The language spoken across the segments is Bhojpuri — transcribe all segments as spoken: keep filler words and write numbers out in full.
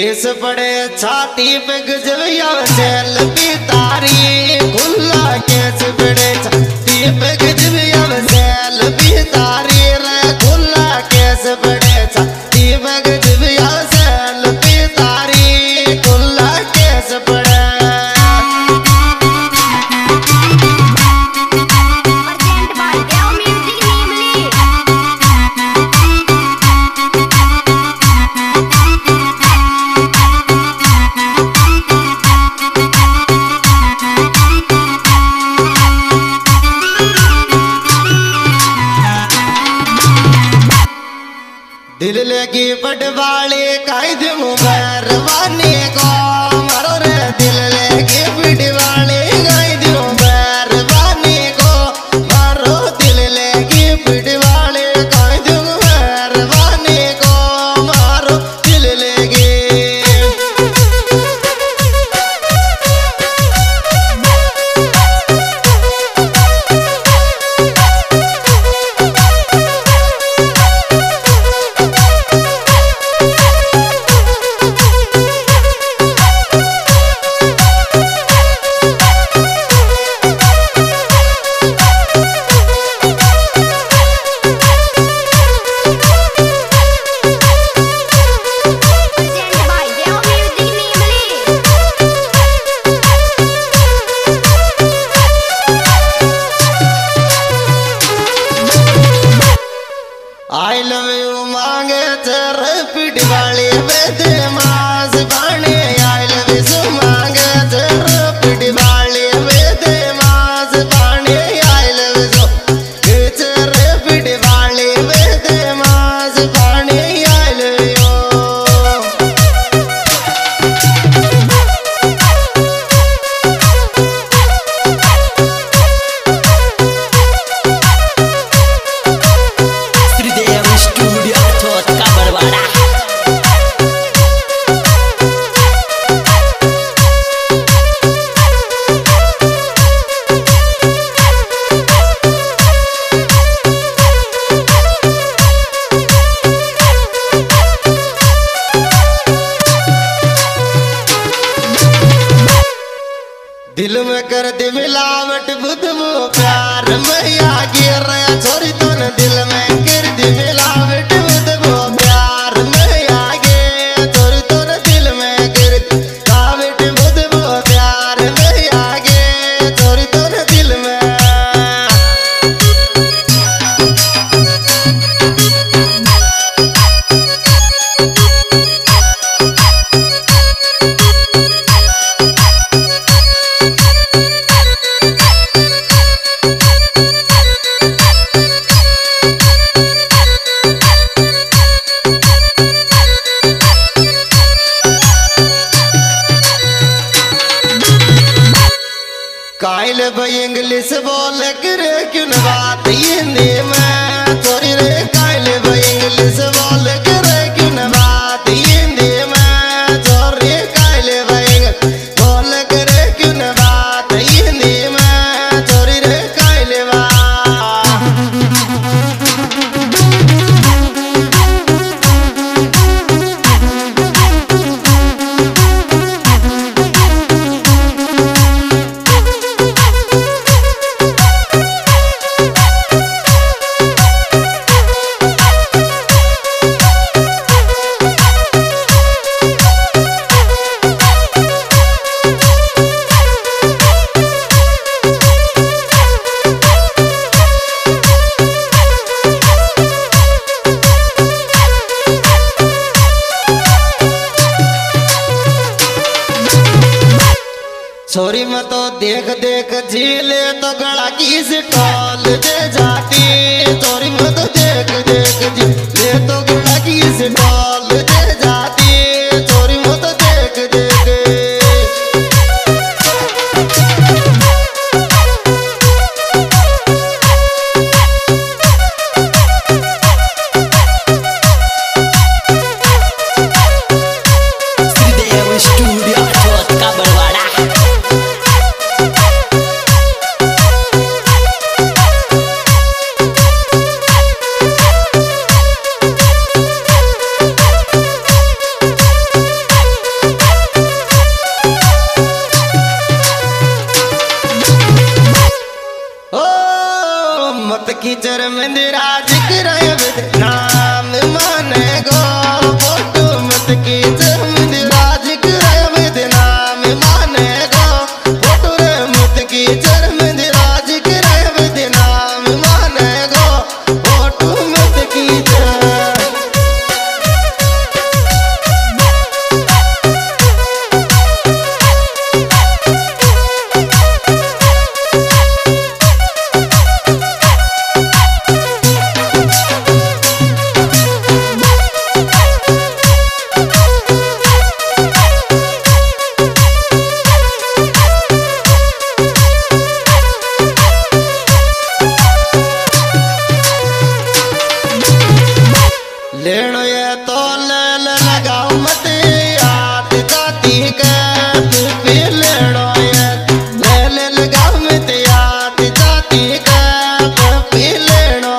केस पड़े छाती पे गजबिया सेल भी तारी खुला केस पड़े छाती पे गजबिया सेल भी तारी रे खुला केस पड़े छाती पे गजबिया सेल भी तारी खुला केस पड़े दिल लगी पटवाले कायद मुबरवाने को मारो रे दिल लगी पटवाले कायद मुबरवाने को मारो दिल लगी पटवाले कायद मुबरवाने को मारो दिल लगी आई लव यू मांगे तेरे पिटवाले बेदे मास बाणे आई लव यू मांगे तेरे पिटवाले बेदे मास बाणे आई लव यू तेरे पिटवाले बेदे मास बाणे आई लव यू दिल में कर दे मिलावट बुध वो प्यार मैया गिर रहा छोरी तो न दिल में कर दे मिलावट बुध वो प्यार मैया गे छोरी तो न दिल में कर कावट बुध वो प्यार मैया गे छोरी तो न दिल में काइल भाई इंग्लिश बोल करे क्यों न बात हिंदी में थोड़ी रे काइल भाई इंग्लिश बोल करे क्यों न बात हिंदी में थोड़ी काइल भाई बोल करे क्यों न बात हिंदी में थोड़ी रे काइल बा छोरी में तो देख देख झीले तो गला की टॉल दे जाती छोरी में तो देख देख झीले तो गला की टॉल दे जाती छोरी में तो देख देख लेनो ये तो ले ले लगाओ मत याद जाती के तू भी लेनो ये ले ले लगाओ मत याद जाती के तू भी लेनो।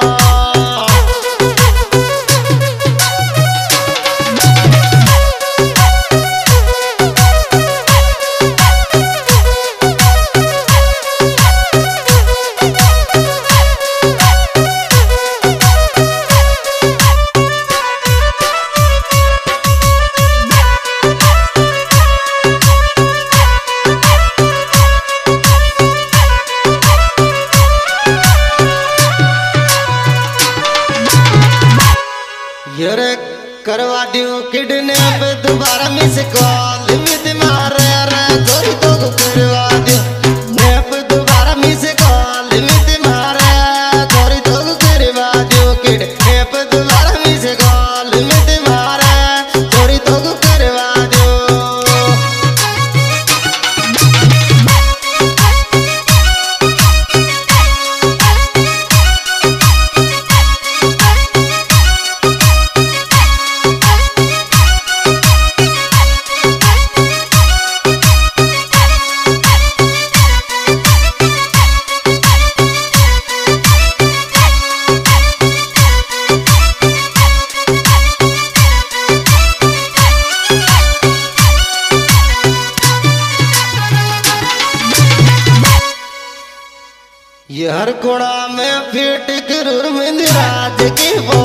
यारे करवा दियो किडनैप दोबारा मिस कॉल विद मारे रे जोरी तो करवा दियो नैप दोबारा मिस कॉल विद मारे जोरी तो करवा दियो किडनैप दोबारा मिस कॉल विद मारे जोरी तो करवा दियो। ये हर कोड़ा में फिट करूर में राज की